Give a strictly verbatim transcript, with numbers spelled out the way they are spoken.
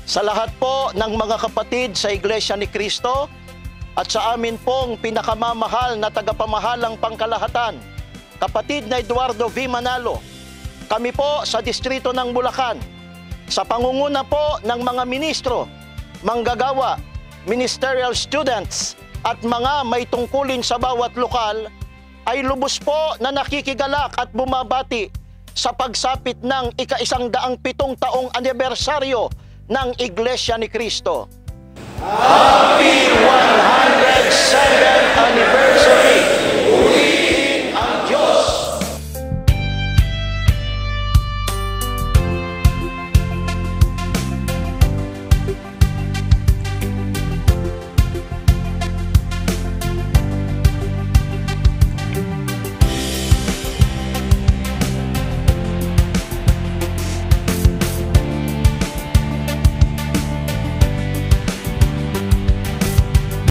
sa lahat po ng mga kapatid sa Iglesia ni Cristo at sa amin pong pinakamamahal na tagapamahalang pangkalahatan, kapatid na Eduardo V. Manalo, kami po sa distrito ng Bulacan, sa pangunguna po ng mga ministro, manggagawa, ministerial students at mga may tungkulin sa bawat lokal, ay lubos po na nakikigalak at bumabati sa pagsapit ng ika-isang daang pitong taong anibersaryo ng Iglesia ni Cristo. Happy one hundred seventh Anniversary!